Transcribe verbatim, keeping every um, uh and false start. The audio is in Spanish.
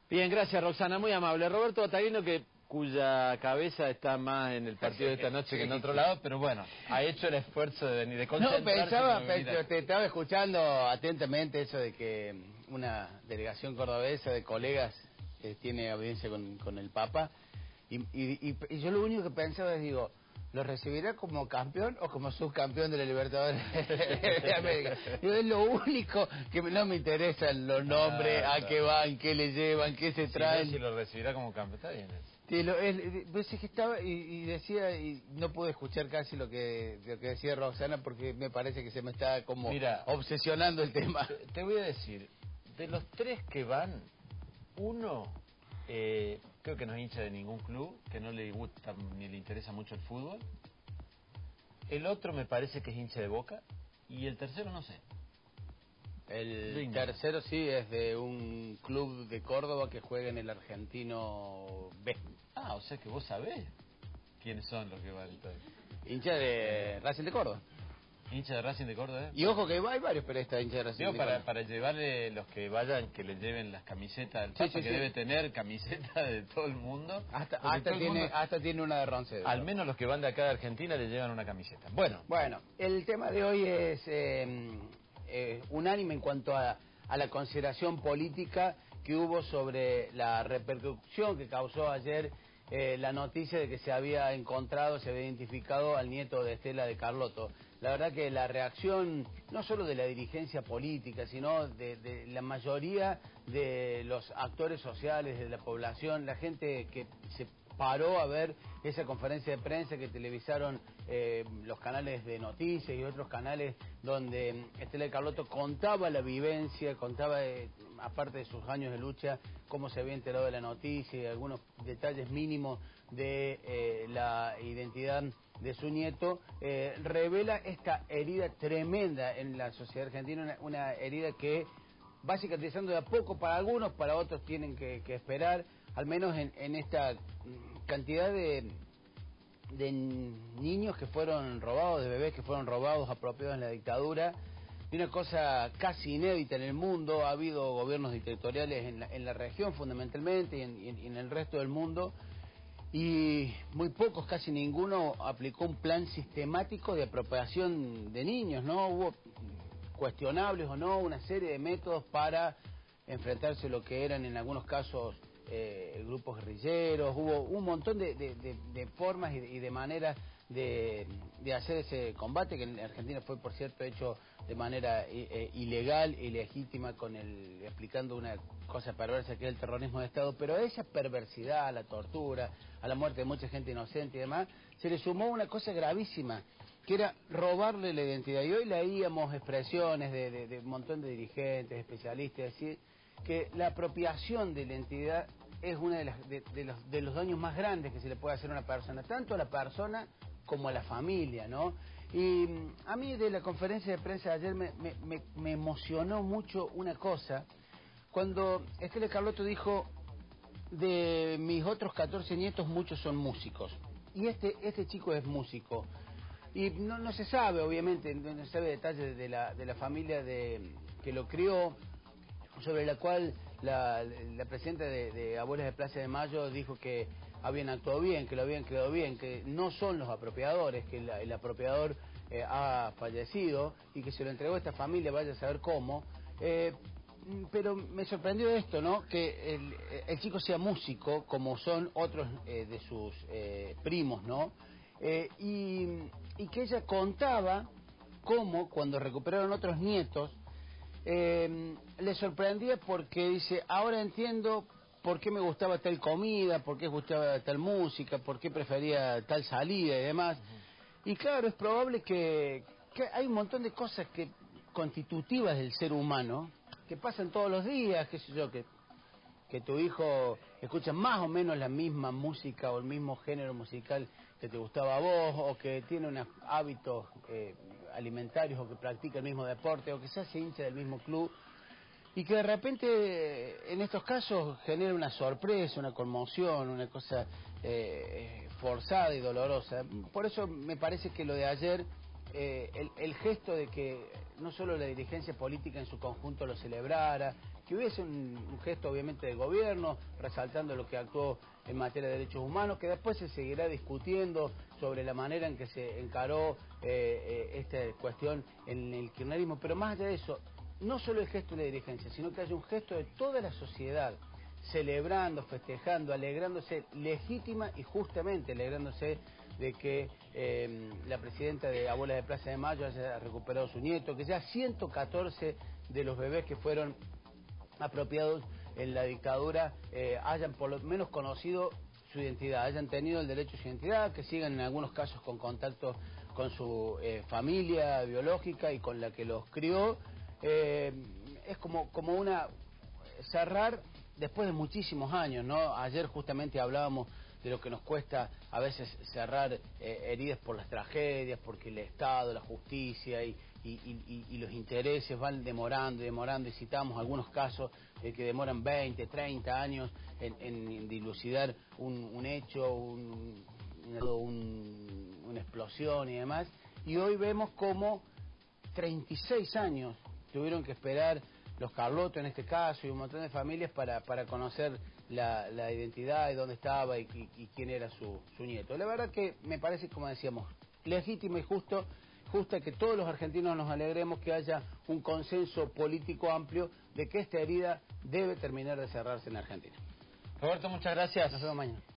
Bien, gracias Roxana, muy amable. Roberto Ottaviano, que cuya cabeza está más en el partido de esta noche sí, que en otro lado, pero bueno, ha hecho el esfuerzo de venir, de concentrarse. No, pensaba, pensaba te estaba escuchando atentamente eso de que una delegación cordobesa de colegas eh, tiene audiencia con, con el Papa, y, y, y, y yo lo único que pensaba es, digo, ¿lo recibirá como campeón o como subcampeón de la Libertadores de América? Yo, es lo único que no me interesan los nombres, ah, a qué van, qué le llevan, qué se traen. Si, no, si lo recibirá como campeón, está bien. Sí, lo, él, pues es que estaba y, y decía, y no pude escuchar casi lo que, lo que decía Roxana porque me parece que se me está como Mira, obsesionando el tema. Te, te voy a decir, de los tres que van, uno... Eh, creo que no es hincha de ningún club, que no le gusta ni le interesa mucho el fútbol. El otro me parece que es hincha de Boca. Y el tercero no sé. El Digna. tercero sí es de un club de Córdoba que juega en el Argentino B. Ah, o sea que vos sabés quiénes son los que van. Hincha de Racing de Córdoba. Hincha de Racing de Córdoba, ¿eh? Y ojo que hay varios periodistas hincha de Racing Digo, de para, Córdoba. para llevarle los que vayan, que le lleven las camisetas al Papa, sí, sí, que sí. debe tener camisetas de todo el mundo. Hasta, hasta, todo tiene, mundo, hasta tiene una de Roncedo. Al menos los que van de acá de Argentina le llevan una camiseta. Bueno. Bueno, el tema de hoy es eh, eh, unánime en cuanto a, a la consideración política que hubo sobre la repercusión que causó ayer Eh, la noticia de que se había encontrado, se había identificado al nieto de Estela de Carlotto. La verdad que la reacción, no solo de la dirigencia política, sino de, de la mayoría de los actores sociales, de la población, la gente que se paró a ver esa conferencia de prensa que televisaron eh, los canales de noticias y otros canales donde Estela de Carlotto contaba la vivencia, contaba, eh, aparte de sus años de lucha, cómo se había enterado de la noticia y algunos detalles mínimos de eh, la identidad de su nieto, eh, revela esta herida tremenda en la sociedad argentina, una, una herida que va cicatrizando de a poco para algunos, para otros tienen que, que esperar, al menos en, en esta cantidad de, de niños que fueron robados, de bebés que fueron robados, apropiados en la dictadura, de una cosa casi inédita en el mundo. Ha habido gobiernos dictatoriales en la, en la región fundamentalmente y en, y en, y en el resto del mundo, y muy pocos, casi ninguno, aplicó un plan sistemático de apropiación de niños, ¿no? Hubo cuestionables o no, una serie de métodos para enfrentarse a lo que eran en algunos casos eh, grupos guerrilleros. Hubo un montón de, de, de, de formas y de, y de maneras de, de hacer ese combate, que en Argentina fue, por cierto, hecho de manera eh, ilegal, ilegítima, con el explicando una cosa perversa que es el terrorismo de Estado. Pero a esa perversidad, a la tortura, a la muerte de mucha gente inocente y demás, se le sumó una cosa gravísima, que era robarle la identidad. Y hoy leíamos expresiones de, de, de un montón de dirigentes, especialistas, decir que la apropiación de la identidad es uno de, las, de, de, los, de los daños más grandes que se le puede hacer a una persona, tanto a la persona como a la familia, ¿no? Y a mí de la conferencia de prensa de ayer me, me, me, me emocionó mucho una cosa, cuando Estela de Carlotto dijo: de mis otros catorce nietos, muchos son músicos. Y este, este chico es músico. Y no, no se sabe, obviamente, no se sabe detalles de la, de la familia de, que lo crió, sobre la cual la, la presidenta de, de Abuelas de Plaza de Mayo dijo que habían actuado bien, que lo habían creado bien, que no son los apropiadores, que la, el apropiador eh, ha fallecido y que se lo entregó a esta familia, vaya a saber cómo. Eh, pero me sorprendió esto, ¿no? Que el, el chico sea músico, como son otros eh, de sus eh, primos, ¿no? Eh, y, y que ella contaba cómo, cuando recuperaron otros nietos, eh, le sorprendía porque dice: ahora entiendo por qué me gustaba tal comida, por qué gustaba tal música, por qué prefería tal salida y demás. Uh-huh. Y claro, es probable que, que hay un montón de cosas que constitutivas del ser humano que pasan todos los días, qué sé yo, que que tu hijo escucha más o menos la misma música o el mismo género musical que te gustaba a vos, o que tiene unos hábitos eh, alimentarios, o que practica el mismo deporte, o que se hace hincha del mismo club, y que de repente en estos casos genera una sorpresa, una conmoción, una cosa eh, forzada y dolorosa. Por eso me parece que lo de ayer, eh, el, el gesto de que no solo la dirigencia política en su conjunto lo celebrara, que hubiese un, un gesto obviamente de gobierno, resaltando lo que actuó en materia de derechos humanos, que después se seguirá discutiendo sobre la manera en que se encaró eh, eh, esta cuestión en el kirchnerismo, pero más allá de eso, no solo el gesto de la dirigencia, sino que haya un gesto de toda la sociedad, celebrando, festejando, alegrándose legítima y justamente alegrándose de que eh, la presidenta de Abuelas de Plaza de Mayo haya recuperado su nieto, que ya ciento catorce de los bebés que fueron apropiados en la dictadura eh, hayan por lo menos conocido su identidad, hayan tenido el derecho a su identidad, que sigan en algunos casos con contacto con su eh, familia biológica y con la que los crió. Eh, es como, como una cerrar después de muchísimos años, ¿no? Ayer justamente hablábamos de lo que nos cuesta a veces cerrar eh, heridas por las tragedias, porque el Estado, la justicia y, y, y, y los intereses van demorando y demorando, y citamos algunos casos eh, que demoran veinte, treinta años en, en dilucidar un, un hecho, un, un, una explosión y demás, y hoy vemos como treinta y seis años tuvieron que esperar los Carlotto en este caso y un montón de familias para, para conocer la, la identidad y dónde estaba y, y, y quién era su, su nieto. La verdad que me parece, como decíamos, legítimo y justo, justa que todos los argentinos nos alegremos que haya un consenso político amplio de que esta herida debe terminar de cerrarse en Argentina. Roberto, muchas gracias. Nos vemos mañana.